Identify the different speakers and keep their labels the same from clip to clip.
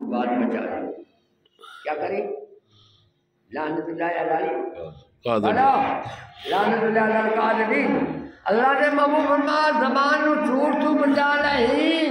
Speaker 1: بات بچا دے کیا کرے لعنت اللہ علیہ لعنت اللہ علیہ القاذبین اللہ نے محبوب فرمایا زبان نو جھوٹ تو بچا لہی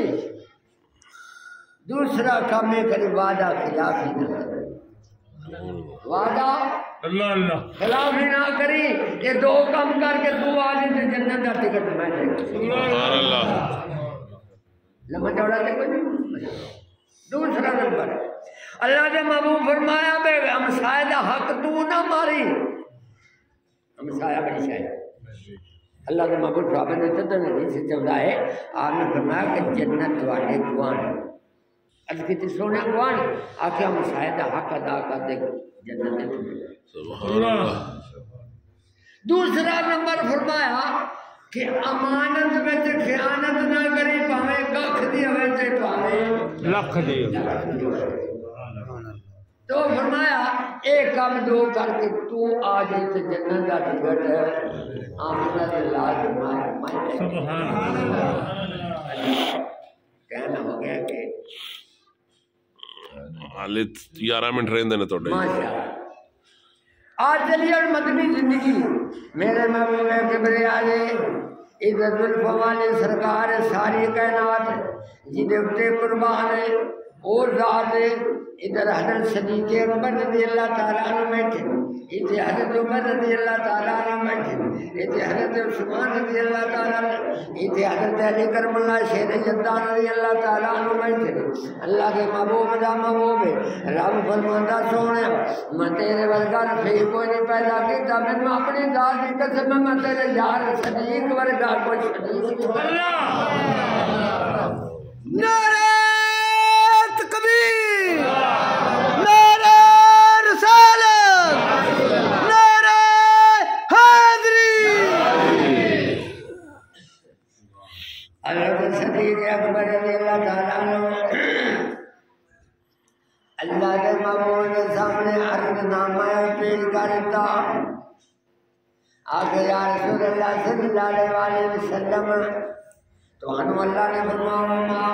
Speaker 1: دوسرا کام ہے کہ وعدہ خلافی نہ کرے وعدہ
Speaker 2: اللہ اللہ
Speaker 1: خلافی نہ کری یہ دو کام کر کے تو آ جائے جنت کا ٹکٹ میں دے
Speaker 2: سبحان اللہ
Speaker 1: لمحہ چوڑا تے کوئی دوسرا نمبر اللہ نے محبوب فرمایا بے ہمسائے دا حق تو نہ ماری ہمسایہ بڑی شاید اللہ کے محبوب صحابہ نے چندر نبی سے چودہ ہے آپ نے فرمایا کہ جنت والے گوان اب کتنی سونے گوان آکے ہمسایہ دا حق ادا کر دے جنت دے
Speaker 2: سبحان اللہ
Speaker 1: دوسرا نمبر فرمایا کہ امانت میں خیانت نہ کری پاویں ککھ دی ہوے تے پاویں
Speaker 2: لکھ دی
Speaker 1: تو فرمایا ایک کام دو کر کے تو آ جائے تے جنت دا ٹکٹ آمنہ دے لاج میں
Speaker 2: سبحان اللہ
Speaker 1: کہنا ہو گیا کہ
Speaker 2: حالے 11 منٹ رہندے نے توڑے
Speaker 1: ماشاءاللہ آج چلیے اور مدنی زندگی میرے محبوب کبریائے عزت الفوالے سرکار ساری کائنات جنہیں اپنے قربان ہے اور ذات ہے ادھر حضرت صدیق اکبر رضی اللہ تعالیٰ عنہ بیٹھے ادھر حضرت عمر رضی اللہ تعالیٰ عنہ بیٹھے ادھر حضرت عثمان رضی اللہ تعالیٰ عنہ ادھر حضرت علی کرم اللہ شیر جدان رضی اللہ تعالیٰ عنہ بیٹھے اللہ کے محبوب دا محبوب ہے رب فرماندہ سونے میں تیرے ورگا رفیع کوئی نہیں پیدا کیتا میں اپنی ذات کی قسم میں تیرے یار صدیق ورگا کوئی صدیق نعرہ تکبیر نعرہ رسالت نعرہ حیدری حضرت صدیق اکبر رضی اللہ تعالیٰ عنہ اللہ کے محبوب کے سامنے عرض نامہ پیش کرتا آگے یا رسول اللہ صلی اللہ علیہ وسلم تو انو اللہ نے فرمایا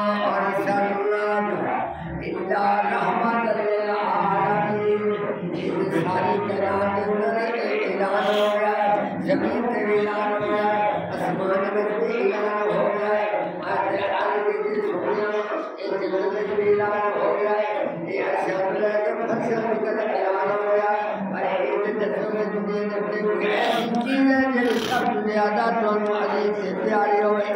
Speaker 1: الا رحمت للعالمین یہ ساری کائنات کے اندر اعلان ہو گیا ہے زمین پہ بھی اعلان ہو گیا ہے آسمان میں بھی اعلان ہو گیا ہے آج کی سونا ایک جنت میں بھی اعلان ہو گیا ہے یہ اشیاء کے فصل کا اعلان ہو گیا ہے اور ایک جنت میں دنیا میں کوئی ایسی چیز ہے جو سب سے زیادہ تو عزیز سے پیاری ہوئے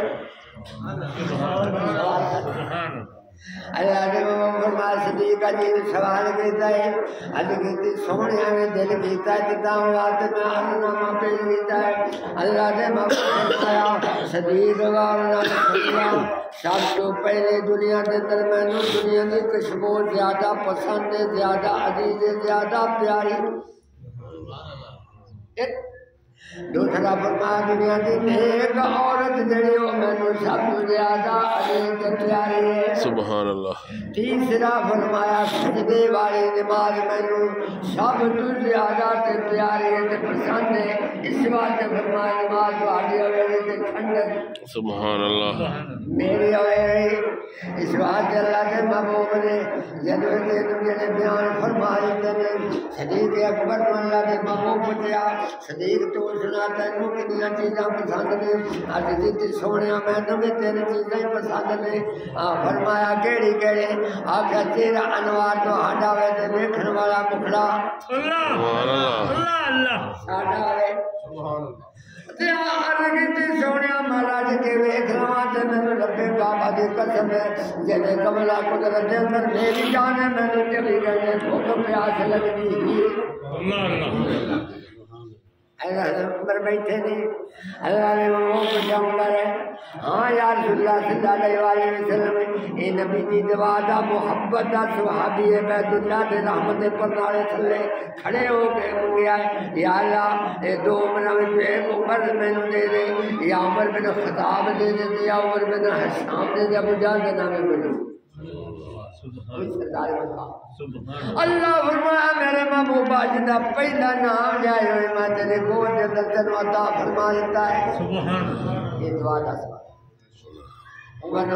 Speaker 1: اللہ نے فرمایا صدیق جی نے سوال کیتا ہے اج کہتی سونے نے دل کیتا ہے جتا واسطے میں عرضنامہ پیش کیتا ہے اللہ نے فرمایا صدیق وارنا فرمایا سب تو پہلے دنیا کے اندر میں دنیا کی خوشبو زیادہ پسند ہے زیادہ عزیز ہے زیادہ پیاری دوسرا فرمایا دنیا کی نیک عورت جڑی ہو مینوں سب تو زیادہ عزیز تے پیاری ہے سبحان اللہ تیسرا فرمایا سجدے والی نماز مینوں سب تو زیادہ تے پیاری ہے تے پسند ہے اس واسطے فرمایا نماز والی ہوے تے ٹھنڈک
Speaker 2: سبحان اللہ
Speaker 1: میری ہوئے اس واسطے اللہ کے محبوب نے جدوں تے نے بیان فرمائے تے صدیق اکبر کو اللہ کے محبوب پوچھا صدیق تو سنا تینوں کتنی چیزاں پسند نے اج جتنی سونے مینوں بھی تیری چیزیں پسند نے فرمایا کیڑی کیڑے آکھیا تیرا انوار تو ہاڈا ہوئے تے ویکھن والا مکھڑا
Speaker 2: سبحان اللہ اللہ
Speaker 1: ساڈا ہوئے سبحان اللہ تے آرگی سونے مہاراج کے ویکھ لواں تے مینوں ربے بابا دی قسم ہے جنے کملا قدرت دے اندر میری جان ہے مینوں چلی گئی بھوک پیاس لگدی اللہ اللہ پر بیٹھے نہیں اللہ نے وہ جمع ہے ہاں یا رسول اللہ صلی اللہ علیہ وسلم اے نبی دی دعا دا محبت دا صحابی بیت اللہ دے رحمت پر نالے تھلے کھڑے ہو کے منگیا ہے یا اللہ اے دو عمر میں ایک عمر مینوں دے دے یا عمر بن خطاب دے دے یا عمر بن حشام دے دے ابو جہل دے نام میں اللہ فرمایا میرے محبوبہ جنہ پہلا نام جائے ہوئے میں تیرے گود دے اندر تینوں عطا فرما دیتا ہے یہ دعا دا سوال